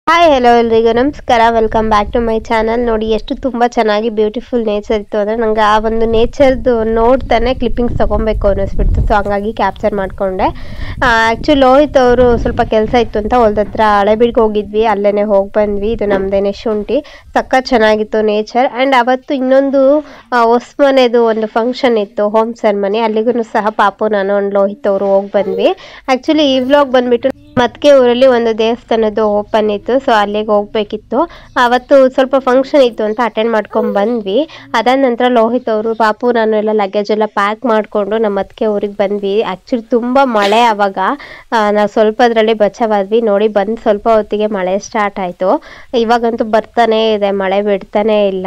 Hi hello ಎಲ್ರಿಗೂ ನಮಸ್ಕಾರ. Welcome back to my channel. ನೋಡಿ ಎಷ್ಟು ತುಂಬ ಚೆನ್ನಾಗಿ ಬ್ಯೂಟಿಫುಲ್ ನೇಚರ್ ಇತ್ತು ಅಂದರೆ ನಂಗೆ ಆ ಒಂದು ನೇಚರ್ದು ನೋಡ್ತಾನೆ ಕ್ಲಿಪ್ಪಿಂಗ್ಸ್ ತೊಗೊಬೇಕು ಅನ್ನಿಸ್ಬಿಡ್ತು. ಸೊ ಹಂಗಾಗಿ ಕ್ಯಾಪ್ಚರ್ ಮಾಡಿಕೊಂಡೆ. ಆ್ಯಕ್ಚುಲಿ ಲೋಹಿತ್ ಅವರು ಸ್ವಲ್ಪ ಕೆಲಸ ಇತ್ತು ಅಂತ ಹೊಲ್ದ ಹತ್ರ ಹಳೆಬೀಡಿಗೆ ಹೋಗಿದ್ವಿ, ಅಲ್ಲೇ ಹೋಗಿ ಬಂದ್ವಿ. ಇದು ನಮ್ಮದೇನೆ ಶುಂಠಿ, ಸಖತ್ ಚೆನ್ನಾಗಿತ್ತು ನೇಚರ್. ಆ್ಯಂಡ್ ಅವತ್ತು ಇನ್ನೊಂದು ಹೊಸ್ಮನೆದು ಒಂದು ಫಂಕ್ಷನ್ ಇತ್ತು, ಹೋಮ್ ಸೆರೆಮನಿ. ಅಲ್ಲಿಗೂ ಸಹ ಪಾಪು ನಾನು ಒಂದು ಲೋಹಿತ್ ಅವರು ಹೋಗಿ ಬಂದ್ವಿ. ಆ್ಯಕ್ಚುಲಿ ಈ ವ್ಲಾಗ್ ಬಂದುಬಿಟ್ಟು ಮತ್ಕೆ ಊರಲ್ಲಿ ಒಂದು ದೇವಸ್ಥಾನದ್ದು ಓಪನ್ ಇತ್ತು, ಸೊ ಅಲ್ಲಿಗೆ ಹೋಗ್ಬೇಕಿತ್ತು. ಅವತ್ತು ಸ್ವಲ್ಪ ಫಂಕ್ಷನ್ ಇತ್ತು ಅಂತ ಅಟೆಂಡ್ ಮಾಡ್ಕೊಂಡು ಬಂದ್ವಿ. ಅದಾದ ನಂತರ ಲೋಹಿತ್ ಅವರು ಪಾಪು ನಾನು ಎಲ್ಲ ಲಗೇಜ್ ಎಲ್ಲ ಪ್ಯಾಕ್ ಮಾಡಿಕೊಂಡು ನಮ್ಮ ಮತ್ಕೆ ಊರಿಗೆ ಬಂದ್ವಿ. ಆ್ಯಕ್ಚುಲಿ ತುಂಬ ಮಳೆ ಆವಾಗ, ನಾವು ಸ್ವಲ್ಪದ್ರಲ್ಲಿ ಬಚಾವಾದ್ವಿ. ನೋಡಿ ಬಂದು ಸ್ವಲ್ಪ ಹೊತ್ತಿಗೆ ಮಳೆ ಸ್ಟಾರ್ಟ್ ಆಯಿತು. ಇವಾಗಂತೂ ಬರ್ತಾನೆ ಇದೆ, ಮಳೆ ಬಿಡ್ತಾನೆ ಇಲ್ಲ.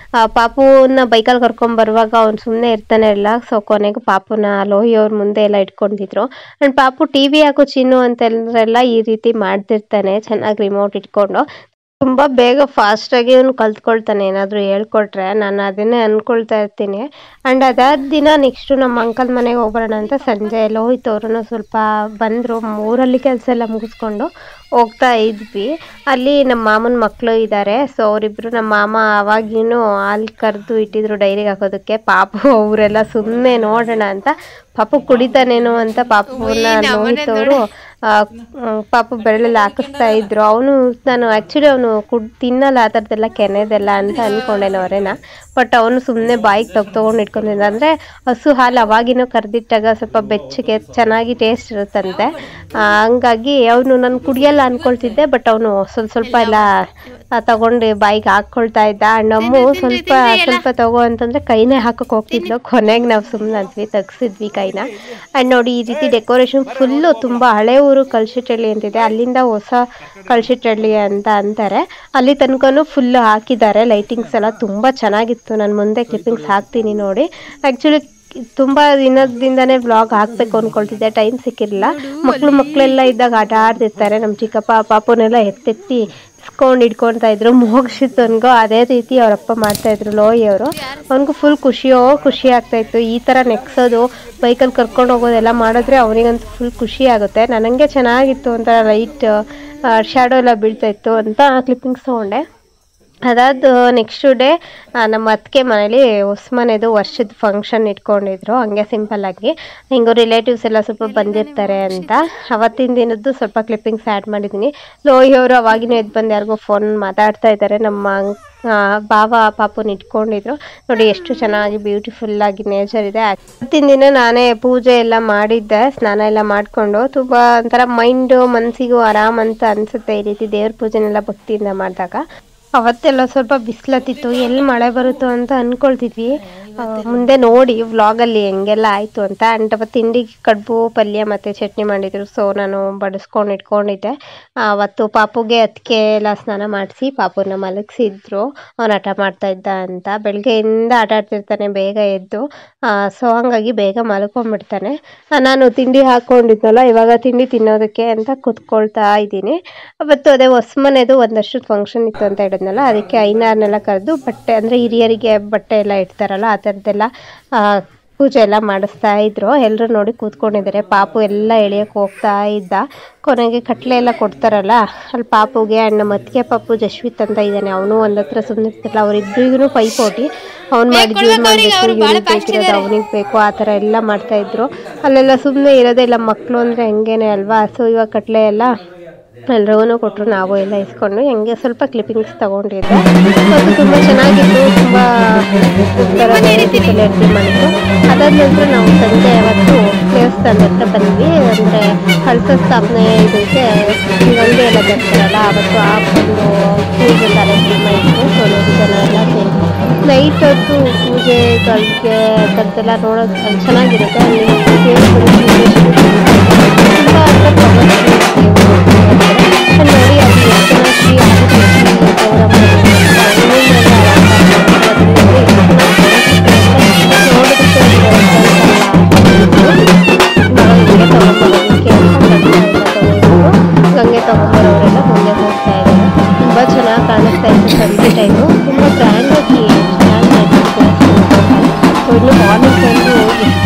ಪಾಪುನ ಬೈಕಲ್ಲಿ ಕರ್ಕೊಂಡು ಬರುವಾಗ ಅವ್ನು ಸುಮ್ಮನೆ ಇರ್ತಾನೆ ಇಲ್ಲ. ಸೊ ಕೊನೆಗೂ ಪಾಪುನ ಲೋಹಿ ಅವ್ರ ಮುಂದೆ ಎಲ್ಲ ಇಟ್ಕೊಂಡಿದ್ರು. ಆ್ಯಂಡ್ ಪಾಪು ಟಿವಿ ಹಾಕೋ ಚಿನ್ನು ಅಂತೆಲ್ಲ ಈ ರೀತಿ ಮಾಡ್ತಿರ್ತಾನೆ ಚೆನ್ನಾಗಿ ರಿಮೋಟ್ ಇಟ್ಕೊಂಡು. ತುಂಬ ಬೇಗ ಫಾಸ್ಟಾಗಿ ಅವನು ಕಲ್ತ್ಕೊಳ್ತಾನೆ ಏನಾದರೂ ಹೇಳ್ಕೊಟ್ರೆ. ನಾನು ಅದನ್ನೇ ಅಂದ್ಕೊಳ್ತಾ ಇರ್ತೀನಿ. ಆ್ಯಂಡ್ ಅದಾದ ದಿನ ನೆಕ್ಸ್ಟು ನಮ್ಮ ಅಂಕಲ್ ಮನೆಗೆ ಹೋಗೋಣ ಅಂತ ಸಂಜೆ ಲೋಹಿತ್ ಅವ್ರೂ ಸ್ವಲ್ಪ ಬಂದರು. ಊರಲ್ಲಿ ಕೆಲಸ ಎಲ್ಲ ಮುಗಿಸ್ಕೊಂಡು ಹೋಗ್ತಾ ಇದ್ವಿ. ಅಲ್ಲಿ ನಮ್ಮ ಮಾಮನ ಮಕ್ಕಳು ಇದ್ದಾರೆ. ಸೊ ಅವರಿಬ್ಬರು ನಮ್ಮ ಮಾಮ ಅವಾಗಿನೂ ಹಾಲು ಕರೆದು ಇಟ್ಟಿದ್ರು ಡೈರಿಗೆ ಹಾಕೋದಕ್ಕೆ. ಪಾಪು ಅವರೆಲ್ಲ ಸುಮ್ಮನೆ ನೋಡೋಣ ಅಂತ ಪಾಪು ಕುಡಿತಾನೇನೋ ಅಂತ ಪಾಪುನ ಲೋಹಿತ್ ಅವರು ಪಾಪು ಬೆರಳಲ್ಲಿ ಹಾಕಿಸ್ತಾ ಇದ್ರು. ನಾನು ಆ್ಯಕ್ಚುಲಿ ಅವನು ತಿನ್ನಲ್ಲ ಆ ಥರದ್ದೆಲ್ಲ ಕೆನೆದೆಲ್ಲ ಅಂತ ಅಂದ್ಕೊಂಡೇನವ್ರೇನ. ಬಟ್ ಅವನು ಸುಮ್ಮನೆ ಬಾಯಿಗೆ ತೊಗೊಂಡು ಇಟ್ಕೊಂಡಿದ್ದ. ಅಂದರೆ ಹಸು ಹಾಲು ಅವಾಗಿನೂ ಕರೆದಿಟ್ಟಾಗ ಸ್ವಲ್ಪ ಬೆಚ್ಚಗೆ ಚೆನ್ನಾಗಿ ಟೇಸ್ಟ್ ಇರುತ್ತಂತೆ. ಹಂಗಾಗಿ ಅವನು ನಾನು ಕುಡಿಯಲ್ಲ ಅಂದ್ಕೊಳ್ತಿದ್ದೆ, ಬಟ್ ಅವನು ಸ್ವಲ್ಪ ಎಲ್ಲ ತಗೊಂಡು ಬಾಯಿಗೆ ಹಾಕ್ಕೊಳ್ತಾ ಇದ್ದ. ನಮ್ಮು ಸ್ವಲ್ಪ ತಗೋ ಅಂತಂದರೆ ಕೈನೇ ಹಾಕೋಕೆ ಹೋಗ್ತಿದ್ಲು. ಕೊನೆಗೆ ನಾವು ಸುಮ್ಮನೆ ಅಂದ್ವಿ, ತೆಗ್ಸಿದ್ವಿ ಕೈನ. ಆ್ಯಂಡ್ ನೋಡಿ ಈ ರೀತಿ ಡೆಕೋರೇಷನ್ ಫುಲ್ಲು ತುಂಬ ಹಳೆ ಊರು ಕಲ್ಶಿಟ್ಟಳ್ಳಿ ಅಂತಿದೆ, ಅಲ್ಲಿಂದ ಹೊಸ ಕಲ್ಶಿಟ್ಟಳ್ಳಿ ಅಂತ ಅಂತಾರೆ. ಅಲ್ಲಿ ತನಕನೂ ಫುಲ್ಲು ಹಾಕಿದ್ದಾರೆ ಲೈಟಿಂಗ್ಸ್ ಎಲ್ಲ, ತುಂಬ ಚೆನ್ನಾಗಿತ್ತು. ನಾನು ಮುಂದೆ ಕ್ಲಿಪ್ಪಿಂಗ್ಸ್ ಹಾಕ್ತೀನಿ ನೋಡಿ. ಆ್ಯಕ್ಚುಲಿ ತುಂಬ ದಿನದಿಂದನೇ ವ್ಲಾಗ್ ಹಾಕಬೇಕು ಅಂದ್ಕೊಳ್ತಿದ್ದೆ, ಟೈಮ್ ಸಿಕ್ಕಿರಲಿಲ್ಲ. ಮಕ್ಕಳೆಲ್ಲ ಇದ್ದಾಗ ಆಟ ಆಡ್ತಿರ್ತಾರೆ. ನಮ್ಮ ಚಿಕ್ಕಪ್ಪ ಪಾಪುನೆಲ್ಲ ಎತ್ತೆತ್ತಿ ಇಟ್ಕೊಳ್ತಾ ಇದ್ರು. ಮೋಕ್ಷಿತನ್ಗೂ ಅದೇ ರೀತಿ ಅವರಪ್ಪ ಮಾಡ್ತಾಯಿದ್ರು ಲೋಹಿ ಅವರು. ಅವನಿಗೂ ಫುಲ್ ಖುಷಿ ಆಗ್ತಾಯಿತ್ತು. ಈ ಥರ ನೆಕ್ಸೋದು, ಬೈಕಲ್ಲಿ ಕರ್ಕೊಂಡು ಹೋಗೋದೆಲ್ಲ ಮಾಡಿದ್ರೆ ಅವನಿಗಂತೂ ಫುಲ್ ಖುಷಿ ಆಗುತ್ತೆ. ನನಗೆ ಚೆನ್ನಾಗಿತ್ತು, ಒಂಥರ ಲೈಟ್ ಶ್ಯಾಡೋ ಎಲ್ಲ ಬೀಳ್ತಾಯಿತ್ತು ಅಂತ ಕ್ಲಿಪ್ಪಿಂಗ್ಸ್ ತೊಗೊಂಡೆ. ಅದಾದ ನೆಕ್ಸ್ಟ್ ಡೇ ನಮ್ಮ ಅತ್ತಿಗೆ ಮನೇಲಿ ಹೊಸ್ಮನೆದು ವರ್ಷದ ಫಂಕ್ಷನ್ ಇಟ್ಕೊಂಡಿದ್ರು, ಹಂಗೆ ಸಿಂಪಲ್ಲಾಗಿ. ಹಿಂಗೆ ರಿಲೇಟಿವ್ಸ್ ಎಲ್ಲ ಸ್ವಲ್ಪ ಬಂದಿರ್ತಾರೆ ಅಂತ ಅವತ್ತಿನ ದಿನದ್ದು ಸ್ವಲ್ಪ ಕ್ಲಿಪ್ಪಿಂಗ್ಸ್ ಆ್ಯಡ್ ಮಾಡಿದ್ದೀನಿ. ಲೋಹಿ ಅವರು ಅವಾಗಿನೂ ಎದ್ದು ಬಂದು ಯಾರಿಗೋ ಫೋನ್ ಮಾತಾಡ್ತಾ ಇದ್ದಾರೆ. ನಮ್ಮ ಭಾವ ಪಾಪುನ ಇಟ್ಕೊಂಡಿದ್ರು. ನೋಡಿ ಎಷ್ಟು ಚೆನ್ನಾಗಿ ಬ್ಯೂಟಿಫುಲ್ಲಾಗಿ ನೇಚರ್ ಇದೆ. ಅವತ್ತಿನ ದಿನ ನಾನೇ ಪೂಜೆ ಎಲ್ಲ ಮಾಡಿದ್ದೆ, ಸ್ನಾನ ಎಲ್ಲ ಮಾಡಿಕೊಂಡು. ತುಂಬ ಒಂಥರ ಮನಸ್ಸಿಗೂ ಆರಾಮ್ ಅಂತ ಅನಿಸುತ್ತೆ ಈ ರೀತಿ ದೇವ್ರ ಪೂಜೆನೆಲ್ಲ ಭಕ್ತಿಯಿಂದ ಮಾಡಿದಾಗ. ಅವತ್ತೆಲ್ಲ ಸ್ವಲ್ಪ ಬಿಸಿಲತ್ತಿತ್ತು, ಎಲ್ಲಿ ಮಳೆ ಬರುತ್ತೋ ಅಂತ ಅಂದ್ಕೊಳ್ತಿದ್ವಿ. ಮುಂದೆ ನೋಡಿ ವ್ಲಾಗಲ್ಲಿ ಹೆಂಗೆಲ್ಲ ಆಯಿತು ಅಂತ. ಆ್ಯಂಡ್ ಅವತ್ತು ತಿಂಡಿಗೆ ಕಡುಬು ಪಲ್ಯ ಮತ್ತು ಚಟ್ನಿ ಮಾಡಿದರು. ಸೊ ನಾನು ಬಡಿಸ್ಕೊಂಡು ಇಟ್ಕೊಂಡಿದ್ದೆ. ಅವತ್ತು ಪಾಪುಗೆ ಅದಕ್ಕೆ ಎಲ್ಲ ಸ್ನಾನ ಮಾಡಿಸಿ ಪಾಪುನ ಮಲಗಿಸಿದ್ರು, ಅವನು ಆಟ ಮಾಡ್ತಾಯಿದ್ದ ಅಂತ. ಬೆಳಗ್ಗೆಯಿಂದ ಆಟ ಆಡ್ತಿರ್ತಾನೆ ಬೇಗ ಎದ್ದು. ಸೊ ಹಾಗಾಗಿ ಬೇಗ ಮಲ್ಕೊಂಡ್ಬಿಡ್ತಾನೆ. ನಾನು ತಿಂಡಿ ಹಾಕ್ಕೊಂಡಿದ್ನಲ್ಲ, ಇವಾಗ ತಿಂಡಿ ತಿನ್ನೋದಕ್ಕೆ ಅಂತ ಕೂತ್ಕೊಳ್ತಾ ಇದ್ದೀನಿ. ಅವತ್ತು ಅದೇ ಹೊಸ್ಮನೆದು ಒಂದಷ್ಟು ಫಂಕ್ಷನ್ ಇತ್ತು ಅಂತ ಹೇಳಿದ್ನಲ್ಲ, ಅದಕ್ಕೆ ಐನಾರನ್ನೆಲ್ಲ ಕರೆದು ಬಟ್ಟೆ, ಅಂದರೆ ಹಿರಿಯರಿಗೆ ಬಟ್ಟೆ ಎಲ್ಲ ಇಡ್ತಾರಲ್ಲ ಆ ಥರದ್ದೆಲ್ಲ ಪೂಜೆ ಎಲ್ಲ ಮಾಡಿಸ್ತಾ ಇದ್ರು. ಎಲ್ಲರೂ ನೋಡಿ ಕೂತ್ಕೊಂಡಿದ್ದಾರೆ. ಪಾಪು ಎಲ್ಲ ಎಳೆಯೋಕೆ ಹೋಗ್ತಾ ಇದ್ದ. ಕೊನೆಗೆ ಕಟ್ಲೆ ಎಲ್ಲ ಕೊಡ್ತಾರಲ್ಲ ಅಲ್ಲಿ ಪಾಪುಗೆ. ಆ್ಯಂಡ್ ನಮ್ಮ ಅತ್ತಿಗೆ ಪಾಪು ಜಶ್ವಿತ್ ಅಂತ ಇದ್ದಾನೆ, ಅವನು ಒಂದು ಹತ್ರ ಸುಮ್ಮನೆ ಇರ್ತಿರಲ್ಲ. ಅವರಿಬ್ಬರಿಗೂ ಪೈಪೋಟಿ, ಅವ್ನು ಮಾಡಿದ್ದು ಇವ್ನು ಮಾಡಬೇಕು, ಇವ್ನಿಗೆ ಬೇಕಿರೋದು ಅವನಿಗೆ ಬೇಕು, ಆ ಥರ ಎಲ್ಲ ಮಾಡ್ತಾಯಿದ್ರು. ಅಲ್ಲೆಲ್ಲ ಸುಮ್ಮನೆ ಇರೋದೇ ಇಲ್ಲ, ಮಕ್ಕಳು ಅಂದರೆ ಹಂಗೇನೆ ಅಲ್ವಾ. ಸೊ ಇವಾಗ ಕಟ್ಲೆ ಎಲ್ಲ ಎಲ್ರಿಗೂ ಕೊಟ್ಟರು, ನಾವು ಎಲ್ಲ ಇಸ್ಕೊಂಡು ಹೆಂಗೆ ಸ್ವಲ್ಪ ಕ್ಲಿಪ್ಪಿಂಗ್ಸ್ ತೊಗೊಂಡಿದ್ದೆ. ಅದು ತುಂಬ ಚೆನ್ನಾಗಿತ್ತು, ತುಂಬ ವೆರೈಟಿ ಮಾಡಿತ್ತು. ಅದಾದ ನಂತರ ನಾವು ಸಂಜೆ ಅವತ್ತು ದೇವಸ್ಥಾನದ ಹತ್ರ ಬಂದ್ವಿ. ಅಂದರೆ ಕಳಸ ಸ್ಥಾಪನೆ ಇದಕ್ಕೆ ಗಂಗೆ ಎಲ್ಲ ಬರ್ತಾರಲ್ಲ, ಅವತ್ತು ಆ ಒಂದು ಪೂಜೆ ಕಾರ್ಯಕ್ರಮ ಇತ್ತು. ಸೊ ನೋಡಿ ಜನ ಎಲ್ಲ ಸೇರಿ ನೈಟ್ ಹೊತ್ತು ಪೂಜೆಗಳಿಗೆ ಥರದ್ದೆಲ್ಲ ನೋಡೋದು ಚೆನ್ನಾಗಿರುತ್ತೆ. ಅಲ್ಲಿ ದೇವರು ತುಂಬ ನೋಡಿ ಅದು ಎಷ್ಟು ಶ್ರೀ ಗೌರಮ್ಮ ಗಂಗೆ ತಗೊಂಬರೋರೆಲ್ಲ ಮುಂದೆ ಹೋಗ್ತಾ ಇದ್ದಾರೆ. ತುಂಬ ಚೆನ್ನಾಗಿ ಕಾಣಿಸ್ತಾ ಇತ್ತು ಸಂಜೆ ಟೈಮು, ತುಂಬ ಗ್ರ್ಯಾಂಡಾಗಿ ಚೆನ್ನಾಗಿ ಮಾಡಿತ್ತು. ಇನ್ನು ಮಾರ್ನಿಂಗ್ ಟೈಮು ಎಷ್ಟೊಂದು ಥರದ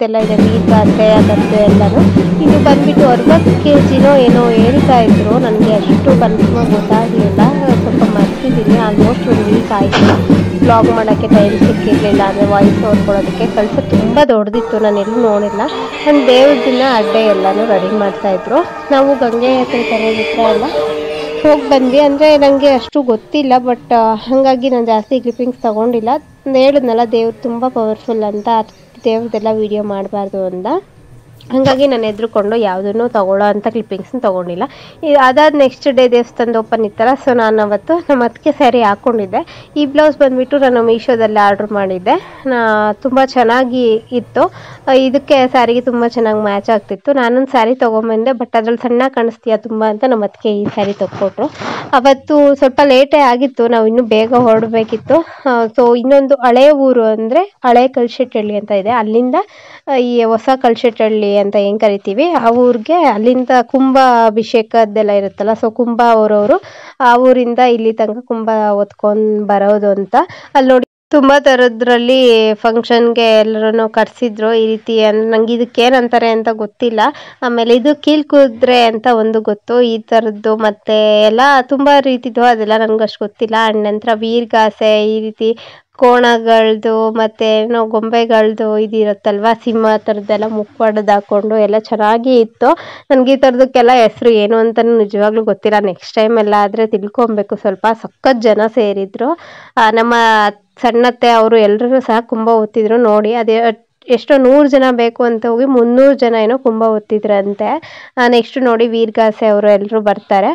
ಮಿಕ್ಕಿದೆಲ್ಲ ಇದೆ, ಮೀನ್ಗಾಸೆ ಅದರದ್ದು ಎಲ್ಲನೂ. ಇದು ಬಂದುಬಿಟ್ಟು 60 kg ಏನೋ ಹೇಳ್ತಾ ಇದ್ರು. ನನಗೆ ಅಷ್ಟು ಕನ್ಫರ್ಮ್ ಗೊತ್ತಾಗಲಿಲ್ಲ, ಸ್ವಲ್ಪ ಮರ್ತಿದ್ದೀನಿ. ಆಲ್ಮೋಸ್ಟ್ 1 ವೀಕ್ ಆಯಿತು. ವ್ಲಾಗ್ ಮಾಡೋಕ್ಕೆ ಟೈಮ್ ಸಿಕ್ಕಿರಲಿಲ್ಲ, ಅಂದರೆ ವಾಯ್ಸ್ ಓವರ್ ಕೊಡೋದಕ್ಕೆ. ಕೆಲಸ ತುಂಬ ದೊಡ್ಡದಿತ್ತು, ನಾನು ಎಲ್ಲೂ ನೋಡಿಲ್ಲ. ನನ್ನ ದೇವ್ರದಿನ ಅಡ್ಡೆ ಎಲ್ಲನೂ ರೆಡಿ ಮಾಡ್ತಾಯಿದ್ರು. ನಾವು ಗಂಗೆ ಹತ್ರ ಹತ್ರ ಎಲ್ಲ ಹೋಗಿ ಬಂದ್ವಿ. ಅಂದರೆ ನನಗೆ ಅಷ್ಟು ಗೊತ್ತಿಲ್ಲ, ಬಟ್ ಹಾಗಾಗಿ ನಾನು ಜಾಸ್ತಿ ಕ್ಲಿಪ್ಪಿಂಗ್ಸ್ ತೊಗೊಂಡಿಲ್ಲ. ಹೇಳಿದ್ನಲ್ಲ ದೇವ್ರು ತುಂಬ ಪವರ್ಫುಲ್ ಅಂತ, ದೇವ್ರದ್ದೆಲ್ಲ ವೀಡಿಯೋ ಮಾಡಬಾರ್ದು ಅಂತ. ಹಾಗಾಗಿ ನಾನು ಎದ್ರುಕೊಂಡು ಯಾವುದನ್ನು ತೊಗೊಳ್ಳೋ ಅಂಥ ಕ್ಲಿಪ್ಪಿಂಗ್ಸ್ನ ತೊಗೊಂಡಿಲ್ಲ. ಅದಾದ ನೆಕ್ಸ್ಟ್ ಡೇ ದೇವಸ್ಥಾನದ ಓಪನ್ ಇತ್ತಲ್ಲ, ಸೊ ನಾನು ಅವತ್ತು ನಮ್ಮ ಅದಕ್ಕೆ ಸ್ಯಾರಿ ಹಾಕ್ಕೊಂಡಿದ್ದೆ. ಈ ಬ್ಲೌಸ್ ಬಂದುಬಿಟ್ಟು ನಾನು ಮೀಶೋದಲ್ಲಿ ಆರ್ಡ್ರ್ ಮಾಡಿದ್ದೆ. ತುಂಬ ಚೆನ್ನಾಗಿ ಇತ್ತು, ಇದಕ್ಕೆ ಸ್ಯಾರಿಗೆ ತುಂಬ ಚೆನ್ನಾಗಿ ಮ್ಯಾಚ್ ಆಗ್ತಿತ್ತು. ನಾನೊಂದು ಸ್ಯಾರಿ ತೊಗೊಂಬಂದೆ, ಬಟ್ ಅದ್ರಲ್ಲಿ ಸಣ್ಣ ಕಾಣಿಸ್ತೀಯ ತುಂಬ ಅಂತ ನಮ್ಮ ಅದಕ್ಕೆ ಈ ಸ್ಯಾರಿ ತೊಗೊಟ್ರು. ಅವತ್ತು ಸ್ವಲ್ಪ ಲೇಟೇ ಆಗಿತ್ತು, ನಾವು ಇನ್ನೂ ಬೇಗ ಹೊರಡಬೇಕಿತ್ತು. ಸೊ ಇನ್ನೊಂದು ಹಳೆ ಊರು ಅಂದರೆ ಹಳೆ ಕಲ್ಶೆಟ್ಟಹಳ್ಳಿ ಅಂತ ಇದೆ, ಅಲ್ಲಿಂದ ಈ ಹೊಸ ಕಲ್ಶೆಟ್ಟಹಳ್ಳಿ ಅಂತ ಏನು ಕರಿತೀವಿ ಆ ಊರಿಗೆ, ಅಲ್ಲಿಂದ ಕುಂಭ ಅಭಿಷೇಕದ್ದೆಲ್ಲ ಇರುತ್ತಲ್ಲ, ಸೊ ಕುಂಭ ಅವರವರು ಆ ಊರಿಂದ ಇಲ್ಲಿ ತನಕ ಕುಂಭ ಹೊತ್ಕೊಂಡು ಬರೋದು ಅಂತ. ಅಲ್ಲಿ ನೋಡಿ ತುಂಬ ಥರದ್ರಲ್ಲಿ ಫಂಕ್ಷನ್ಗೆ ಎಲ್ಲರೂ ಕರೆಸಿದ್ರು. ಈ ರೀತಿ ನಂಗೆ ಇದಕ್ಕೆ ಏನಂತಾರೆ ಅಂತ ಗೊತ್ತಿಲ್ಲ. ಆಮೇಲೆ ಇದು ಕೀಲ್ಕುದ್ರೆ ಅಂತ ಒಂದು ಗೊತ್ತು, ಈ ಥರದ್ದು ಮತ್ತು ಎಲ್ಲ ತುಂಬ ರೀತಿದು, ಅದೆಲ್ಲ ನನಗೆ ಅಷ್ಟು ಗೊತ್ತಿಲ್ಲ. ಆ್ಯಂಡ್ ನಂತರ ವೀರ್ಗಾಸೆ, ಈ ರೀತಿ ಕೋಣಗಳದ್ದು ಮತ್ತು ಏನೋ ಗೊಂಬೆಗಳದ್ದು ಇದಿರುತ್ತಲ್ವ, ಸಿಂಹ ಥರದ್ದೆಲ್ಲ ಮುಖವಾಡದ್ದು ಹಾಕ್ಕೊಂಡು ಎಲ್ಲ ಚೆನ್ನಾಗಿ ಇತ್ತು. ನನಗೆ ಈ ಥರದಕ್ಕೆಲ್ಲ ಹೆಸರು ಏನು ಅಂತಲೂ ನಿಜವಾಗ್ಲೂ ಗೊತ್ತಿಲ್ಲ. ನೆಕ್ಸ್ಟ್ ಟೈಮ್ ಎಲ್ಲ ಆದರೆ ತಿಳ್ಕೊಬೇಕು. ಸ್ವಲ್ಪ ಸಖತ್ ಜನ ಸೇರಿದ್ರು. ನಮ್ಮ ಸಣ್ಣತ್ತೆ ಅವರು ಎಲ್ಲರೂ ಸಹ ಕುಂಭ ಹೊತ್ತಿದ್ರು. ನೋಡಿ ಅದೇ ಎಷ್ಟೋ 100 ಜನ ಬೇಕು ಅಂತ ಹೋಗಿ 300 ಜನ ಏನೋ ಕುಂಭ ಹೊತ್ತಿದ್ರಂತೆ. ನೆಕ್ಸ್ಟ್ ನೋಡಿ ವೀರ್ಗಾಸೆ ಅವರು ಎಲ್ಲರೂ ಬರ್ತಾರೆ.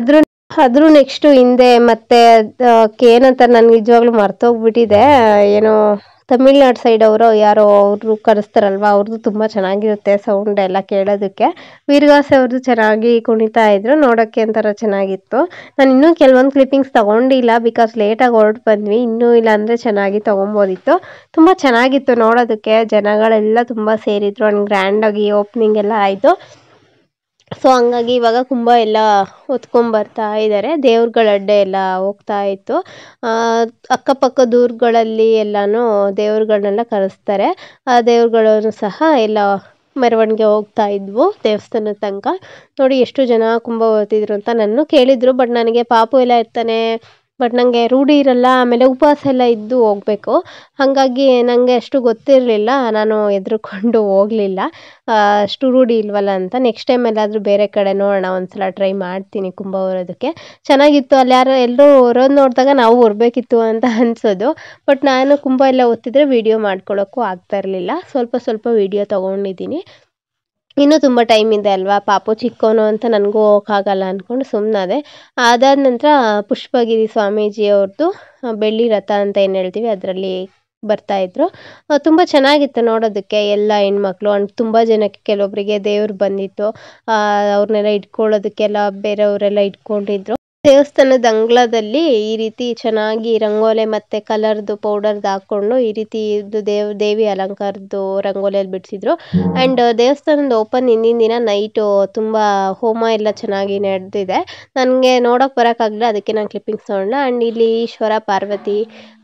ಅದ್ರ ನೆಕ್ಸ್ಟು ಹಿಂದೆ ಮತ್ತೆ ಏನಂತ ನನಗೆ ನಿಜವಾಗ್ಲೂ ಮರ್ತೋಗ್ಬಿಟ್ಟಿದೆ. ಏನೋ ತಮಿಳ್ನಾಡು ಸೈಡ್ ಅವರು ಯಾರೋ ಅವರು ಕರೆಸ್ತಾರಲ್ವ, ಅವ್ರದ್ದು ತುಂಬ ಚೆನ್ನಾಗಿರುತ್ತೆ ಸೌಂಡ್ ಎಲ್ಲ ಕೇಳೋದಕ್ಕೆ. ವೀರ್ಗಾಸೆ ಅವ್ರದ್ದು ಚೆನ್ನಾಗಿ ಕುಣಿತಾ ಇದ್ರು, ನೋಡೋಕ್ಕೆ ಒಂಥರ ಚೆನ್ನಾಗಿತ್ತು. ನಾನು ಇನ್ನೂ ಕೆಲವೊಂದು ಕ್ಲಿಪ್ಪಿಂಗ್ಸ್ ತೊಗೊಂಡಿಲ್ಲ, ಬಿಕಾಸ್ ಲೇಟಾಗಿ ಹೊರಟು ಬಂದ್ವಿ. ಇನ್ನೂ ಇಲ್ಲ ಅಂದರೆ ಚೆನ್ನಾಗಿ ತೊಗೊಬೋದಿತ್ತು. ತುಂಬ ಚೆನ್ನಾಗಿತ್ತು ನೋಡೋದಕ್ಕೆ, ಜನಗಳೆಲ್ಲ ತುಂಬ ಸೇರಿದ್ರು. ಆ್ಯಂಡ್ ಗ್ರ್ಯಾಂಡಾಗಿ ಓಪ್ನಿಂಗ್ ಎಲ್ಲ ಆಯಿತು. ಸೊ ಹಂಗಾಗಿ ಇವಾಗ ಕುಂಭ ಎಲ್ಲ ಹೊತ್ಕೊಂಬರ್ತಾ ಇದ್ದಾರೆ. ದೇವ್ರುಗಳ ಅಡ್ಡೆ ಎಲ್ಲ ಹೋಗ್ತಾ ಇತ್ತು. ಅಕ್ಕಪಕ್ಕ ದೂರುಗಳಲ್ಲಿ ಎಲ್ಲನೂ ದೇವ್ರುಗಳನ್ನೆಲ್ಲ ಕರೆಸ್ತಾರೆ. ಆ ದೇವ್ರುಗಳನ್ನು ಸಹ ಎಲ್ಲ ಮೆರವಣಿಗೆ ಹೋಗ್ತಾ ಇದ್ವು ದೇವಸ್ಥಾನದ ತನಕ. ನೋಡಿ ಎಷ್ಟು ಜನ ಕುಂಭ ಹೊತ್ತಿದ್ರು ಅಂತ ನನ್ನ ಕೇಳಿದ್ರು, ಬಟ್ ನನಗೆ ಪಾಪು ಎಲ್ಲ ಇರ್ತಾನೆ, ಬಟ್ ನನಗೆ ರೂಢಿ ಇರಲ್ಲ, ಆಮೇಲೆ ಉಪವಾಸ ಎಲ್ಲ ಇದ್ದು ಹೋಗಬೇಕು. ಹಾಗಾಗಿ ನನಗೆ ಅಷ್ಟು ಗೊತ್ತಿರಲಿಲ್ಲ, ನಾನು ಹೆದ್ರುಕೊಂಡು ಹೋಗಲಿಲ್ಲ, ಅಷ್ಟು ರೂಢಿ ಇಲ್ವಲ್ಲ ಅಂತ. ನೆಕ್ಸ್ಟ್ ಟೈಮ್ ಎಲ್ಲಾದರೂ ಬೇರೆ ಕಡೆ ನೋಡೋಣ, ಒಂದ್ಸಲ ಟ್ರೈ ಮಾಡ್ತೀನಿ ಕುಂಭ ಹೊರೋದಕ್ಕೆ. ಚೆನ್ನಾಗಿತ್ತು. ಅಲ್ಲಿ ಯಾರೋ ಎಲ್ಲರೂ ಹೊರೋದು ನೋಡಿದಾಗ ನಾವು ಹೊರಬೇಕಿತ್ತು ಅಂತ ಅನಿಸೋದು. ಬಟ್ ನಾನು ಕುಂಭ ಎಲ್ಲ ಹೊತ್ತಿದ್ರೆ ವೀಡಿಯೋ ಮಾಡ್ಕೊಳ್ಳೋಕ್ಕೂ ಆಗ್ತಾ ಇರಲಿಲ್ಲ. ಸ್ವಲ್ಪ ವೀಡಿಯೋ ತೊಗೊಂಡಿದ್ದೀನಿ. ಇನ್ನೂ ತುಂಬ ಟೈಮ್ ಇದೆ ಅಲ್ವಾ, ಪಾಪು ಚಿಕ್ಕವನು ಅಂತ ನನಗೂ ಹೋಗೋಕ್ಕಾಗಲ್ಲ ಅಂದ್ಕೊಂಡು ಸುಮ್ಮನಾದೆ. ಅದಾದ ನಂತರ ಪುಷ್ಪಗಿರಿ ಸ್ವಾಮೀಜಿಯವ್ರದ್ದು ಬೆಳ್ಳಿ ರಥ ಅಂತ ಏನು ಹೇಳ್ತೀವಿ ಅದರಲ್ಲಿ ಬರ್ತಾಯಿದ್ರು. ತುಂಬ ಚೆನ್ನಾಗಿತ್ತು ನೋಡೋದಕ್ಕೆ. ಎಲ್ಲ ಹೆಣ್ಮಕ್ಳು ಅಂಡ್ ತುಂಬ ಜನಕ್ಕೆ, ಕೆಲವೊಬ್ಬರಿಗೆ ದೇವ್ರು ಬಂದಿತ್ತು, ಅವ್ರನ್ನೆಲ್ಲ ಇಟ್ಕೊಳ್ಳೋದಕ್ಕೆಲ್ಲ ಬೇರೆಯವರೆಲ್ಲ ಇಟ್ಕೊಂಡಿದ್ರು. ದೇವಸ್ಥಾನದ ಅಂಗಳದಲ್ಲಿ ಈ ರೀತಿ ಚೆನ್ನಾಗಿ ರಂಗೋಲೆ ಮತ್ತು ಕಲರ್ದು ಪೌಡರ್ದು ಹಾಕ್ಕೊಂಡು ಈ ರೀತಿ ಇದು ದೇವಿ ಅಲಂಕಾರದ್ದು ರಂಗೋಲಿಯಲ್ಲಿ ಬಿಡಿಸಿದ್ರು. ಆ್ಯಂಡ್ ದೇವಸ್ಥಾನದ ಓಪನ್ ಹಿಂದಿನ ದಿನ ನೈಟು ತುಂಬ ಹೋಮ ಎಲ್ಲ ಚೆನ್ನಾಗಿ ನಡೆದಿದೆ. ನನಗೆ ನೋಡೋಕೆ ಬರೋಕ್ಕಾಗಲಿಲ್ಲ, ಅದಕ್ಕೆ ನಾನು ಕ್ಲಿಪ್ಪಿಂಗ್ಸ್ ತೊಗೊಂಡೆ. ಆ್ಯಂಡ್ ಇಲ್ಲಿ ಈಶ್ವರ, ಪಾರ್ವತಿ,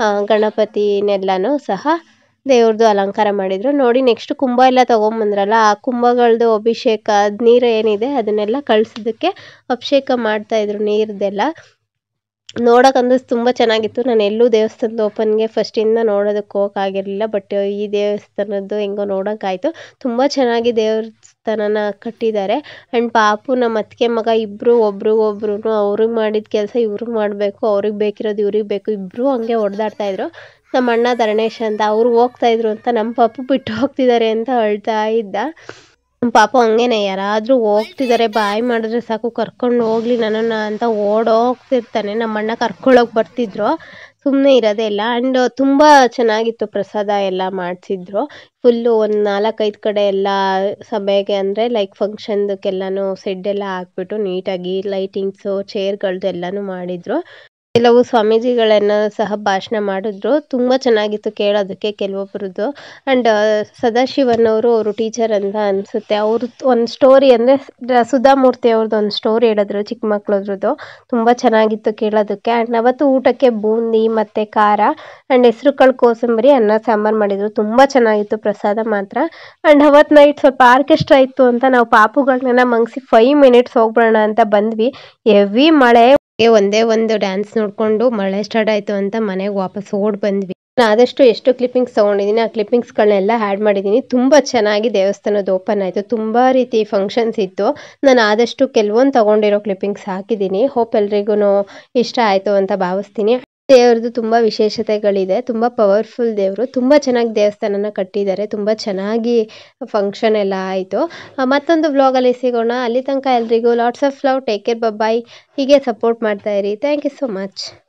ಗಣಪತಿನೆಲ್ಲನೂ ಸಹ ದೇವ್ರದ್ದು ಅಲಂಕಾರ ಮಾಡಿದರು. ನೋಡಿ ನೆಕ್ಸ್ಟ್ ಕುಂಭ ಎಲ್ಲ ತೊಗೊಂಬಂದ್ರಲ್ಲ, ಆ ಕುಂಭಗಳದ್ದು ಅಭಿಷೇಕ, ಅದು ನೀರು ಏನಿದೆ ಅದನ್ನೆಲ್ಲ ಕಳಿಸೋದಕ್ಕೆ ಅಭಿಷೇಕ ಮಾಡ್ತಾಯಿದ್ರು ನೀರದ್ದೆಲ್ಲ. ನೋಡೋಕ್ಕಂದ್ರೆ ತುಂಬ ಚೆನ್ನಾಗಿತ್ತು. ನಾನು ಎಲ್ಲೂ ದೇವಸ್ಥಾನದ ಓಪನ್ಗೆ ಫಸ್ಟಿಂದ ನೋಡೋದಕ್ಕೆ ಹೋಗೋಕ್ಕಾಗಿರಲಿಲ್ಲ, ಬಟ್ ಈ ದೇವಸ್ಥಾನದ್ದು ಹೆಂಗೋ ನೋಡೋಕ್ಕಾಯಿತು. ತುಂಬ ಚೆನ್ನಾಗಿ ದೇವಸ್ಥಾನನ ಕಟ್ಟಿದ್ದಾರೆ. ಆ್ಯಂಡ್ ಪಾಪು ನಮ್ಮ ಅತ್ತಿಗೆ ಮಗ ಇಬ್ಬರು ಒಬ್ರಿಗೊಬ್ರು ಅವ್ರಿಗೆ ಮಾಡಿದ ಕೆಲಸ ಇವ್ರಿಗೆ ಮಾಡಬೇಕು, ಅವ್ರಿಗೆ ಬೇಕಿರೋದು ಇವ್ರಿಗೆ ಬೇಕು, ಇಬ್ಬರು ಹಂಗೆ ಹೊಡೆದಾಡ್ತಾಯಿದ್ರು. ನಮ್ಮ ಅಣ್ಣ ಧರಣೇಶ್ ಅಂತ ಅವರು ಹೋಗ್ತಾಯಿದ್ರು ಅಂತ ನಮ್ಮ ಪಾಪು ಬಿಟ್ಟು ಹೋಗ್ತಿದ್ದಾರೆ ಅಂತ ಅಳ್ತಾ ಇದ್ದ. ನಮ್ಮ ಪಾಪು ಹಂಗೇನೆ, ಯಾರಾದರೂ ಹೋಗ್ತಿದ್ದಾರೆ ಬಾಯ್ ಮಾಡಿದ್ರೆ ಸಾಕು ಕರ್ಕೊಂಡು ಹೋಗಲಿ ನನ್ನನ್ನು ಅಂತ ಓಡೋಗ್ತಿರ್ತಾನೆ. ನಮ್ಮ ಅಣ್ಣ ಕರ್ಕೊಳ್ಳೋಕೆ ಬರ್ತಿದ್ರು, ಸುಮ್ಮನೆ ಇರೋದೇ ಇಲ್ಲ. ಆ್ಯಂಡ್ ತುಂಬ ಚೆನ್ನಾಗಿತ್ತು, ಪ್ರಸಾದ ಎಲ್ಲ ಮಾಡಿಸಿದ್ರು. ಫುಲ್ಲು ಒಂದು 4-5 ಕಡೆ ಎಲ್ಲ ಸಭೆಗೆ ಅಂದರೆ ಲೈಕ್ ಫಂಕ್ಷನ್ದಕ್ಕೆಲ್ಲನೂ ಸೆಡ್ಡೆಲ್ಲ ಹಾಕ್ಬಿಟ್ಟು ನೀಟಾಗಿ ಲೈಟಿಂಗ್ಸು ಚೇರ್ಗಳದ್ದು ಎಲ್ಲನೂ ಮಾಡಿದರು. ಕೆಲವು ಸ್ವಾಮೀಜಿಗಳನ್ನ ಸಹ ಭಾಷಣ ಮಾಡಿದ್ರು. ತುಂಬ ಚೆನ್ನಾಗಿತ್ತು ಕೇಳೋದಕ್ಕೆ ಕೆಲವೊಬ್ರದ್ದು. ಆ್ಯಂಡ್ ಸದಾಶಿವನ್ ಅವರು ಟೀಚರ್ ಅಂತ ಅನಿಸುತ್ತೆ. ಅವರು ಒಂದು ಸ್ಟೋರಿ ಅಂದರೆ ಸುಧಾಮೂರ್ತಿ ಅವ್ರದ್ದು ಒಂದು ಸ್ಟೋರಿ ಹೇಳಿದ್ರು ಚಿಕ್ಕ ಮಕ್ಳದ್ರದ್ದು. ತುಂಬ ಚೆನ್ನಾಗಿತ್ತು ಕೇಳೋದಕ್ಕೆ. ಆ್ಯಂಡ್ ಅವತ್ತು ಊಟಕ್ಕೆ ಬೂಂದಿ ಮತ್ತು ಖಾರ ಆ್ಯಂಡ್ ಹೆಸ್ರು ಕಾಳು ಕೋಸಂಬರಿ ಅನ್ನ ಸಾಂಬಾರು ಮಾಡಿದರು. ತುಂಬ ಚೆನ್ನಾಗಿತ್ತು ಪ್ರಸಾದ ಮಾತ್ರ. ಆ್ಯಂಡ್ ಅವತ್ತು ನೈಟ್ ಸ್ವಲ್ಪ ಆರ್ಕೆಸ್ಟ್ರಾ ಇತ್ತು ಅಂತ ನಾವು ಪಾಪುಗಳನ್ನೆಲ್ಲ ಮಂಗಿಸಿ 5 ಮಿನಿಟ್ಸ್ ಹೋಗ್ಬಿಡೋಣ ಅಂತ ಬಂದ್ವಿ. ಹೆವಿ ಮಳೆ, ಒಂದೇ ಒಂದು ಡ್ಯಾನ್ಸ್ ನೋಡಿಕೊಂಡು ಮಳೆ ಸ್ಟಾರ್ಟ್ ಆಯಿತು ಅಂತ ಮನೆಗೆ ವಾಪಸ್ ಓಡಿ ಬಂದ್ವಿ. ನಾನು ಆದಷ್ಟು ಎಷ್ಟು ಕ್ಲಿಪ್ಪಿಂಗ್ಸ್ ತೊಗೊಂಡಿದ್ದೀನಿ ಆ ಕ್ಲಿಪ್ಪಿಂಗ್ಸ್ಗಳನ್ನೆಲ್ಲ ಆ್ಯಡ್ ಮಾಡಿದ್ದೀನಿ. ತುಂಬ ಚೆನ್ನಾಗಿ ದೇವಸ್ಥಾನದ ಓಪನ್ ಆಯಿತು. ತುಂಬ ರೀತಿ ಫಂಕ್ಷನ್ಸ್ ಇತ್ತು. ನಾನು ಆದಷ್ಟು ಕೆಲವೊಂದು ತೊಗೊಂಡಿರೋ ಕ್ಲಿಪ್ಪಿಂಗ್ಸ್ ಹಾಕಿದ್ದೀನಿ. ಹೋಪ್ ಎಲ್ರಿಗೂ ಇಷ್ಟ ಆಯಿತು ಅಂತ ಭಾವಿಸ್ತೀನಿ. ದೇವ್ರದ್ದು ತುಂಬ ವಿಶೇಷತೆಗಳಿದೆ. ತುಂಬ ಪವರ್ಫುಲ್ ದೇವರು. ತುಂಬ ಚೆನ್ನಾಗಿ ದೇವಸ್ಥಾನನ ಕಟ್ಟಿದ್ದಾರೆ. ತುಂಬ ಚೆನ್ನಾಗಿ ಫಂಕ್ಷನ್ ಎಲ್ಲ ಆಯಿತು. ಮತ್ತೊಂದು ವ್ಲಾಗಲ್ಲಿ ಸಿಗೋಣ. ಅಲ್ಲಿ ತನಕ ಎಲ್ರಿಗೂ lots of love. Take care. Bye. ಹೀಗೆ ಸಪೋರ್ಟ್ ಮಾಡ್ತಾ ಇರಿ. Thank you so much.